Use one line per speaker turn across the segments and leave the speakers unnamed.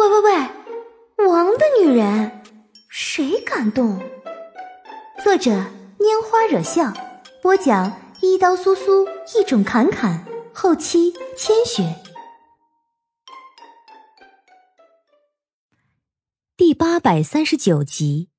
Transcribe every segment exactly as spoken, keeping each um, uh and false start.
喂喂喂，王的女人，谁敢动？作者拈花惹笑，播讲一刀苏苏，一种侃侃，后期千雪。第八百三十九集。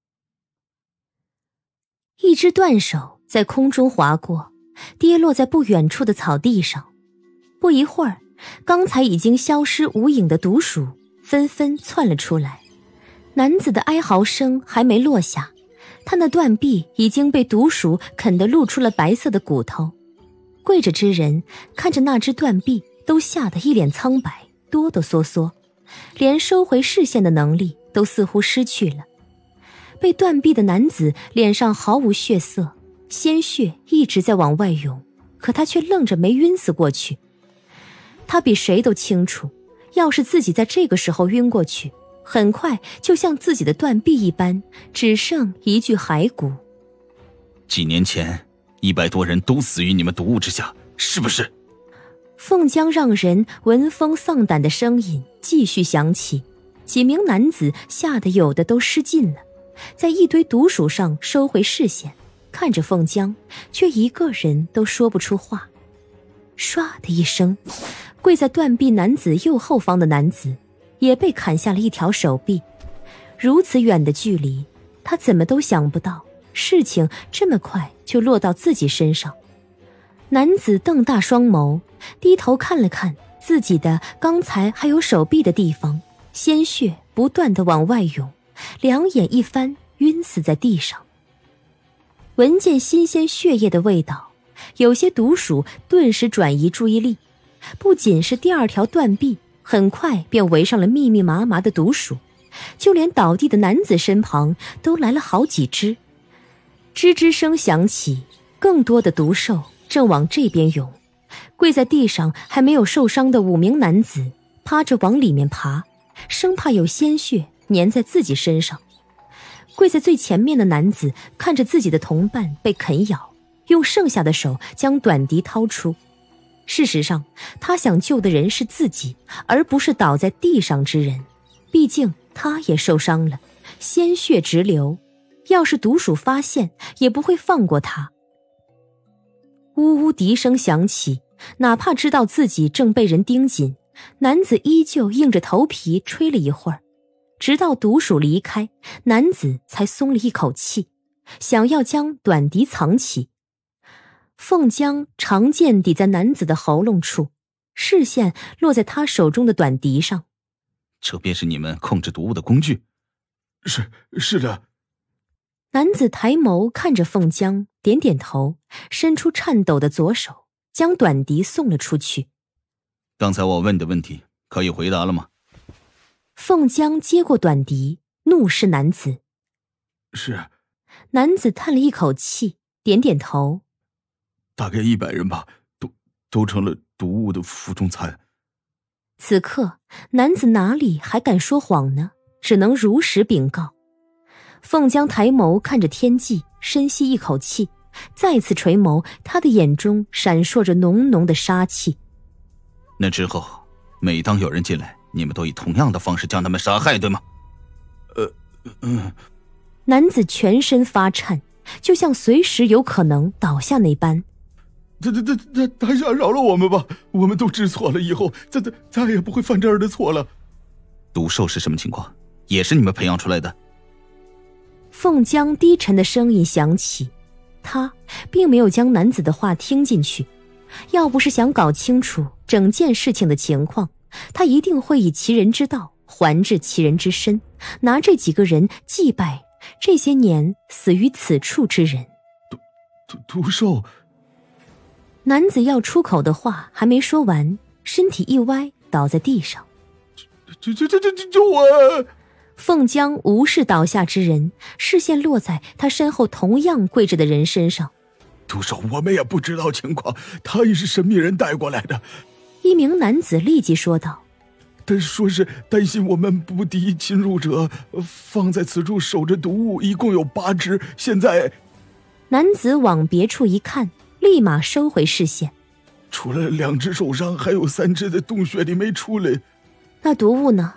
一只断手在空中划过，跌落在不远处的草地上。不一会儿，刚才已经消失无影的毒鼠纷纷窜了出来。男子的哀嚎声还没落下，他那断臂已经被毒鼠啃得露出了白色的骨头。跪着之人看着那只断臂，都吓得一脸苍白，哆哆嗦嗦，连收回视线的能力都似乎失去了。被断臂的男子脸上毫无血色，鲜血一直在往外涌，可他却愣着没晕死过去。他比谁都清楚，要是自己在这个时候晕过去，很快就像自己的断臂一般，只剩一具骸骨。
几年前一百多人都死于你们毒雾之下，是不是？
凤江让人闻风丧胆的声音继续响起，几名男子吓得有的都失禁了，在一堆毒鼠上收回视线，看着凤江，却一个人都说不出话。唰的一声，跪在断臂男子右后方的男子也被砍下了一条手臂。如此远的距离，他怎么都想不到事情这么快就落到自己身上。男子瞪大双眸，低头看了看自己的刚才还有手臂的地方，鲜血不断地往外涌，两眼一翻，晕死在地上。闻见新鲜血液的味道，有些毒鼠顿时转移注意力，不仅是第二条断臂，很快便围上了密密麻麻的毒鼠，就连倒地的男子身旁都来了好几只。吱吱声响起，更多的毒兽正往这边涌。跪在地上还没有受伤的五名男子趴着往里面爬，生怕有鲜血粘在自己身上。跪在最前面的男子看着自己的同伴被啃咬，用剩下的手将短笛掏出。事实上，他想救的人是自己，而不是倒在地上之人。毕竟他也受伤了，鲜血直流，要是毒鼠发现，也不会放过他。呜呜笛声响起，哪怕知道自己正被人盯紧，男子依旧硬着头皮吹了一会儿，直到毒鼠离开，男子才松了一口气，想要将短笛藏起。凤江长剑抵在男子的喉咙处，视线落在他手中的短笛上。
这便是你们控制毒物的工具？
是是的。
男子抬眸看着凤江，点点头，伸出颤抖的左手，将短笛送了出去。
刚才我问的问题可以回答了吗？
凤江接过短笛，怒视男子。
是。
男子叹了一口气，点点头。
大概一百人吧，都都成了毒物的腹中餐。
此刻男子哪里还敢说谎呢，只能如实禀告。凤江抬眸看着天际，深吸一口气，再次垂眸，他的眼中闪烁着浓浓的杀气。
那之后每当有人进来，你们都以同样的方式将他们杀害，对吗？
呃嗯。
男子全身发颤，就像随时有可能倒下那般。
他他他他大侠饶了我们吧，我们都知错了，以后再再再也不会犯这样的错了。
毒兽是什么情况？也是你们培养出来的？
凤江低沉的声音响起，他并没有将男子的话听进去。要不是想搞清楚整件事情的情况，他一定会以其人之道还治其人之身，拿这几个人祭拜这些年死于此处之人。
毒毒毒兽。
男子要出口的话还没说完，身体一歪，倒在地上。
救救救救救救我！
凤江无视倒下之人，视线落在他身后同样跪着的人身上。
毒兽，我们也不知道情况，他也是神秘人带过来的。
一名男子立即说道。
但是说是担心我们不敌侵入者，放在此处守着毒物，一共有八只，现在……
男子往别处一看，立马收回视线。
除了两只受伤，还有三只在洞穴里没出来。
那毒物呢？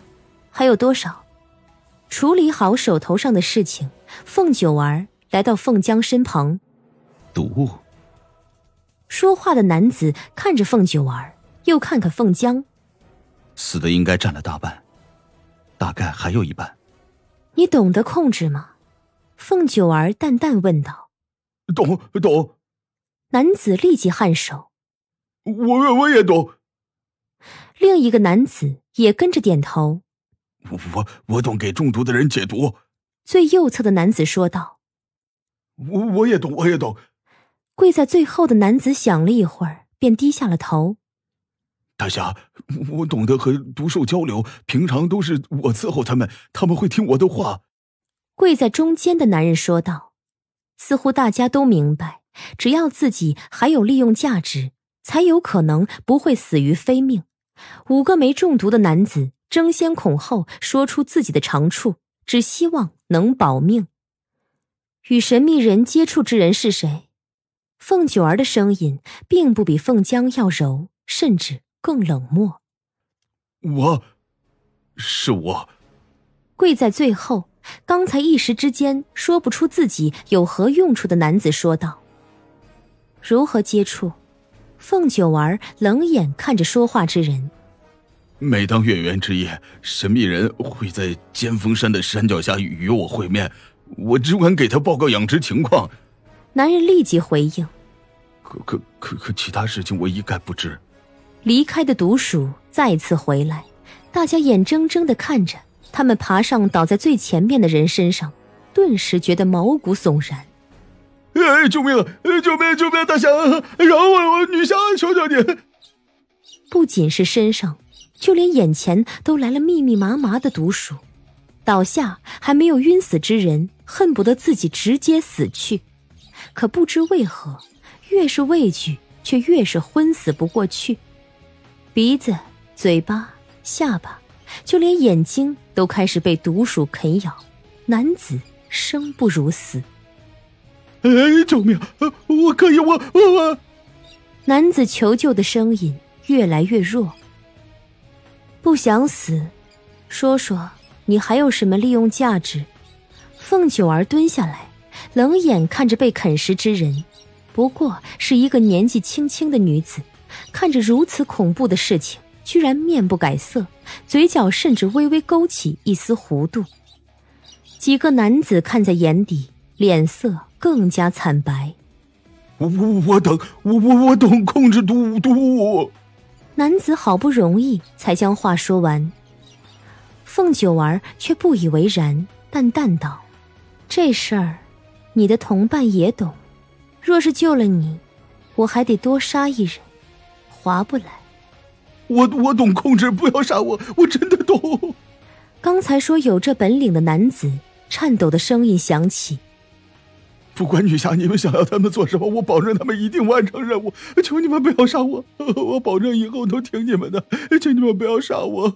还有多少？处理好手头上的事情，凤九儿来到凤江身旁。
毒物。
说话的男子看着凤九儿，又看看凤江。
死的应该占了大半，大概还有一半。
你懂得控制吗？凤九儿淡淡问道。
懂懂。
男子立即颔首。
我我也懂。
另一个男子也跟着点头。
我我懂给中毒的人解毒。
最右侧的男子说道。
我我也懂，我也懂。
跪在最后的男子想了一会儿，便低下了头。
大侠，我懂得和毒兽交流，平常都是我伺候他们，他们会听我的话。
跪在中间的男人说道。似乎大家都明白，只要自己还有利用价值，才有可能不会死于非命。五个没中毒的男子争先恐后说出自己的长处，只希望能保命。与神秘人接触之人是谁？凤九儿的声音并不比凤江要柔，甚至更冷漠。
我，是我。
跪在最后，刚才一时之间说不出自己有何用处的男子说道。如何接触？凤九儿冷眼看着说话之人。
每当月圆之夜，神秘人会在尖峰山的山脚下与我会面，我只管给他报告养殖情况。
男人立即回应。
可可可可其他事情我一概不知。
离开的毒鼠再次回来，大家眼睁睁地看着他们爬上倒在最前面的人身上，顿时觉得毛骨悚然。
哎，救命！救命！救命！大侠，饶我！我女侠，求求你！
不仅是身上，就连眼前都来了密密麻麻的毒鼠。倒下还没有晕死之人，恨不得自己直接死去。可不知为何，越是畏惧，却越是昏死不过去。鼻子、嘴巴、下巴，就连眼睛都开始被毒鼠啃咬。男子生不如死。
哎，救命！我可以，我我我。
男子求救的声音越来越弱。不想死，说说你还有什么利用价值？凤九儿蹲下来，冷眼看着被啃食之人，不过是一个年纪轻轻的女子，看着如此恐怖的事情，居然面不改色，嘴角甚至微微勾起一丝弧度。几个男子看在眼底，脸色更加惨白。
我我我等我我我懂控制毒毒物。
男子好不容易才将话说完。凤九儿却不以为然，淡淡道：这事儿你的同伴也懂，若是救了你，我还得多杀一人，划不来。
我我懂控制，不要杀我，我真的懂。
刚才说有这本领的男子颤抖的声音响起。
不管女侠你们想要他们做什么，我保证他们一定完成任务，求你们不要杀我，我保证以后都听你们的，请你们不要杀我。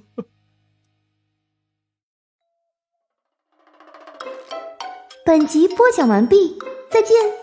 本集播讲完毕，再见。